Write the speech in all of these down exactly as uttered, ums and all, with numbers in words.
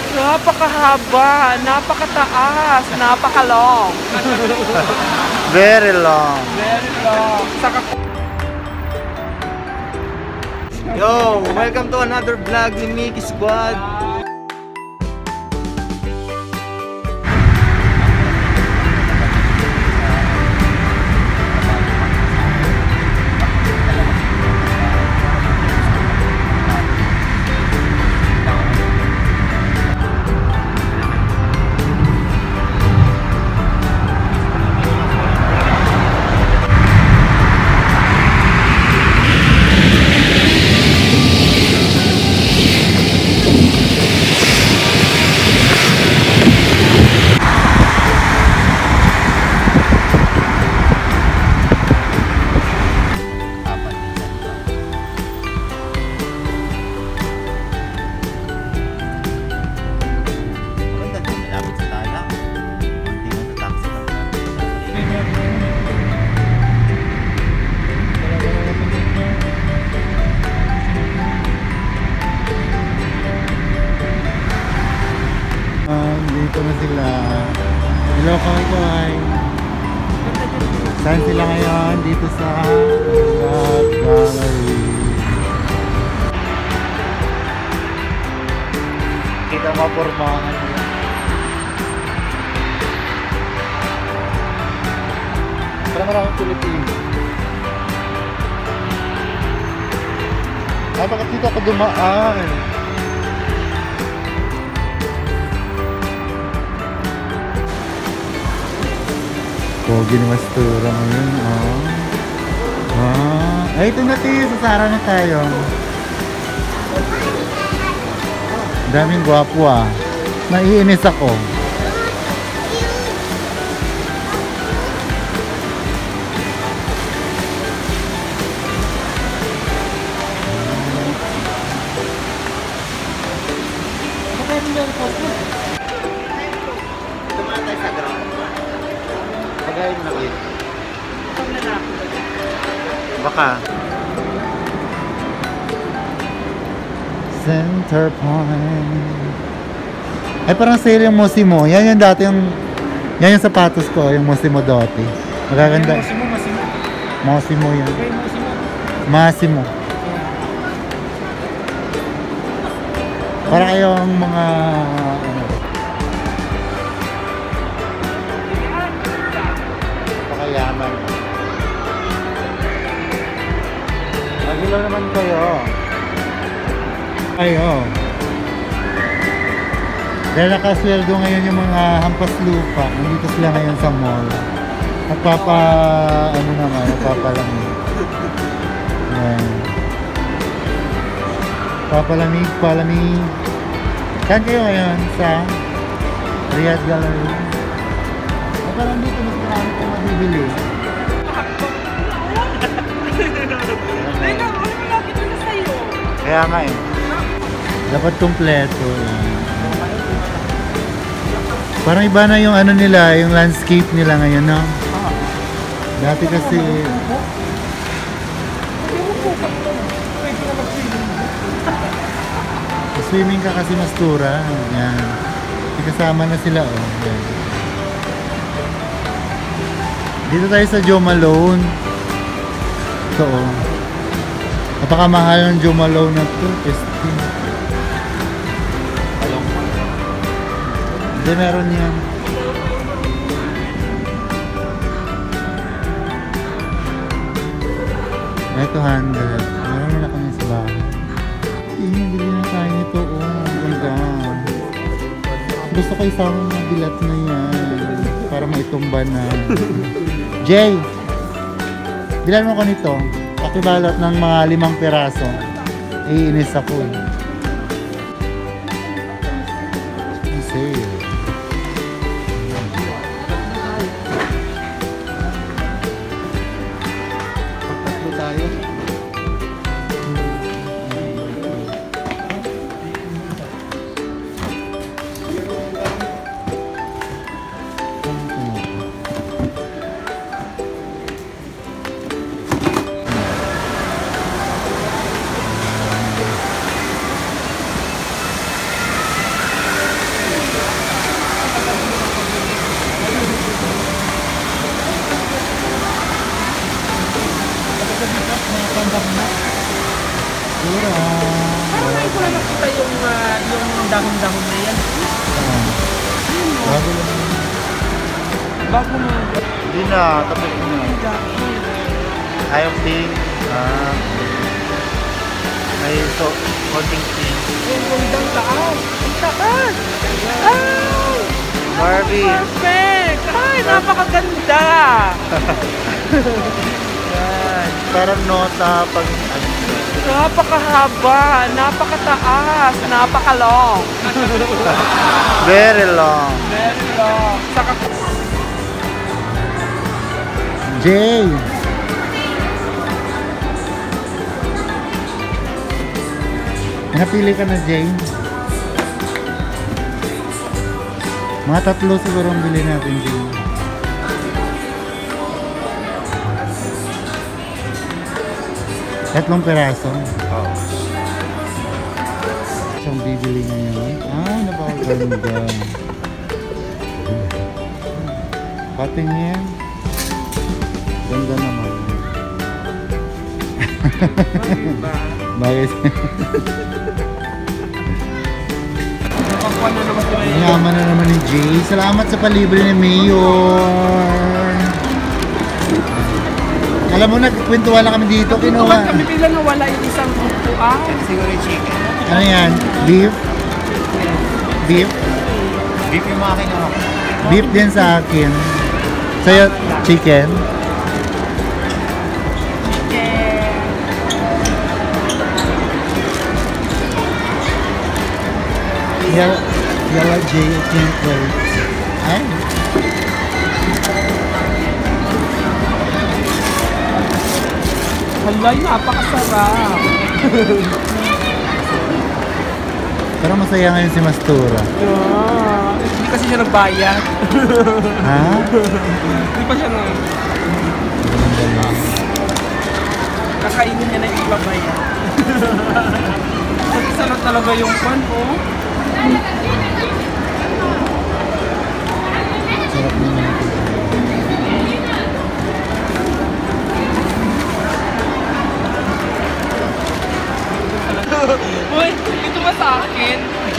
Napakahaba, napakataas, napakalong. Very long. Very long. Saka... Yo, welcome to another vlog ni Mickey Squad. Dito na sila. Hello, kaway-kaway. Saan sila ngayon? Dito sa Art Gallery. Kita mapormahan nila. Para maraming Pilipino. Ah, bakit dito ako dumaan? Pogi ni Mastura ngayon, oh. Ah, ay, ito na tayo. Sasara na tayo. Daming gwapo, ah. Naiinis ako. Tumatay sa ground. Pagayin na kayo. Baka. Center point. Ay, parang sale yung Mosimo. Yan yung dati yung... Yan yung sapatos ko. Yung Mosimo dati. Magaganda. Mosimo, Mosimo. Mosimo yan. Okay, Mosimo. Massimo. Para kayong mga... Ano, yaman. Magilo naman kayo. Ayo. Dahil nakasweldo ngayon yung mga hampas lupa. Nandito sila ngayon sa mall. Nagpapa... Ano naman, nagpapalamig. Ayan. Papalamig, palamig. Saan kayo ngayon? Sa Riyadh Gallery. At parang dito mas marami kong mabibili. Kaya nga eh. Dapat kompleto. Parang iba na yung ano nila, yung landscape nila ngayon, no? Dati kasi... Swimming ka kasi Mastura. Yan. Kasama na sila, oh. Yan. Dito tayo sa Joe Malone. Ito, oh. Napakamahal ng Joe Malone na ito. Testing. Hindi, meron yan. Ito, one hundred. Marami na kami sa bahay. Hindi, bili na tayo nito. Oh, ganda. Gusto ko isang bilat na yan. Para maitumba na. Jay! Bilan mo ko nito. Pakibalot ng mga limang piraso. Iinis ako eh. Sale. Pagtatlo tayo. dahon-dahon na yan. Ah, bago lang. Bago mo. Hindi na, tapos na. Ayaw pink. Ah, may so, konting pink. Ang gandang taas. Ang taas. Ay! Barbie. Perfect! Ay, napakaganda! Yan. Parang nota pag... Napakahaba, napakataas, napakalong. Very long. Very long. Saka Jay! Napili ka na, Jay? Mga tatlo siguro ang bili natin, Jay. Tatlong peraso. Oo. Siyang bibili ngayon. Ah, napakaganda. Patingin. Ganda naman. diba? Bagay Napakwan na naman sila yun. Yaman na naman ni Jay. Salamat sa palibre ni Mayor. Alam mo, nagkwentuhan na kami dito. Kinuha. Kami bilang nawala yung isang upuan. Siguro yung chicken. Ano yan? Beef? Beef? Beef yung mga kinuha ko. Beef din sa akin. Sa'yo, chicken? Yellow, yellow Jay, I can't wait. Ay. Halay, napakasarap. Pero masaya ngayon si Mastura. Yeah. Hindi kasi siya nagbayad. Ha? Hindi pa siya nang... Kakainin niya na yung ibabayad. Isa lang talaga yung pan, oh. Sarap naman. Uy, ito ba sa akin?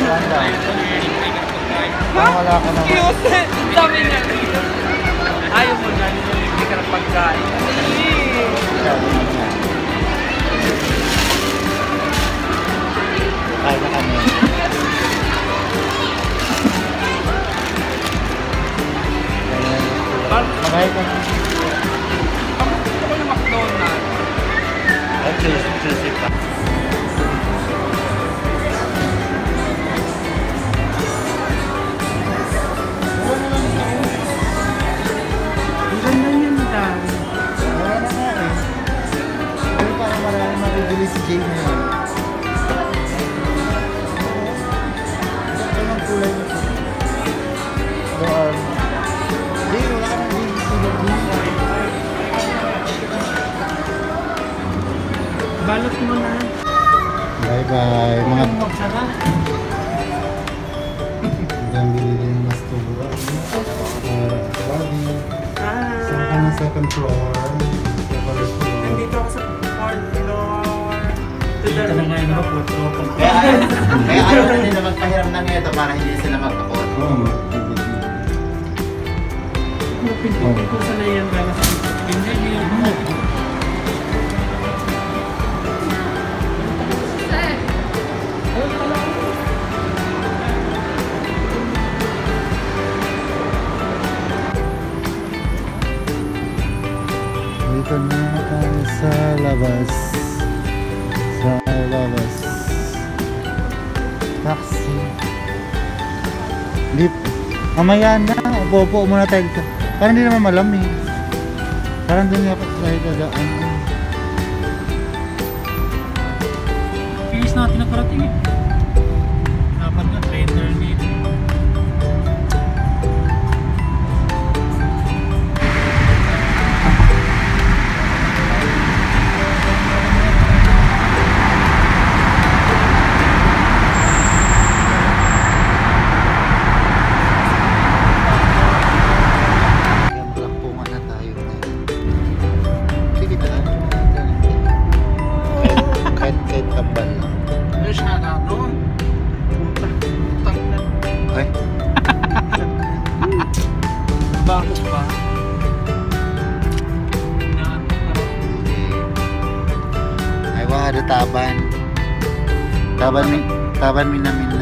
Ha? Wala ka naman. Cute! Ang dami niya. Ayaw mo na, hindi ka ng pagkain. Kain na kami. Magahay ka na. Gusto ko ng McDonald's. Ay, juicy, juicy pa. Ang ganda niyan daw. Wala na nga eh. Pero parang marami mabibili si Jay ngayon. Ito ang kulay nito. Doon. Jay, wala ka nang bibili sila dito. Balot mo na. Bye bye. Mga... Ang bili din mas tubo. Uh, Bobby. Saan ka na second floor? Sa first floor. Nandito ako sa fourth floor. Kaya ayaw, kaya ayaw na nila magpahiram ng ito para hindi sila magkakot. Oo. Pinto-pinto na yan. Hindi niyo. Dito na tayo sa labas. Sa labas. Taxi. Hindi. Mamaya na. Upo-upo muna tayo dito. Parang hindi naman malamig. Parang doon nga tayo dadaan. Pilis natin na parating eh. Dapat na trainer dito. Maglampungan na tayo. Sige, tayo. Kahit kahit tambal lang. Ano siya na? taban. Taban mi, taban mi namin